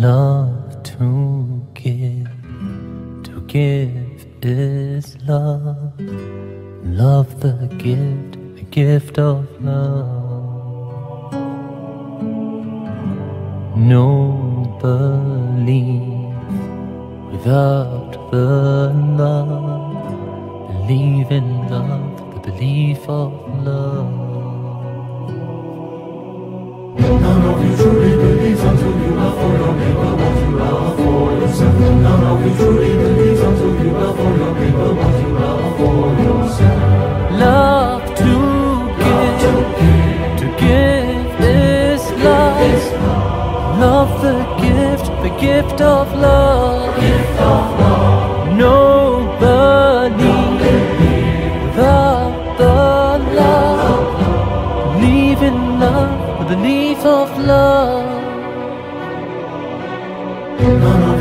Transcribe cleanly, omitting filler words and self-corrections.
love to give is love. Love the gift of love. No belief without the love. Believe in love, the belief of love. None of you truly believes until you love for your neighbor what you love for yourself. None of you truly believes until you love for your neighbor what you love for yourself. Love to give is love. Love the gift of love. Nobody without the love. Believe in love, the belief of love.